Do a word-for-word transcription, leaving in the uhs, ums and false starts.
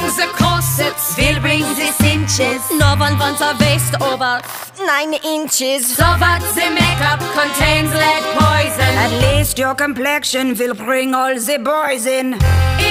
the corsets will bring the cinches. No one wants a waist over nine inches. so that the makeup contains lead poison. At least your complexion will bring all the boys in.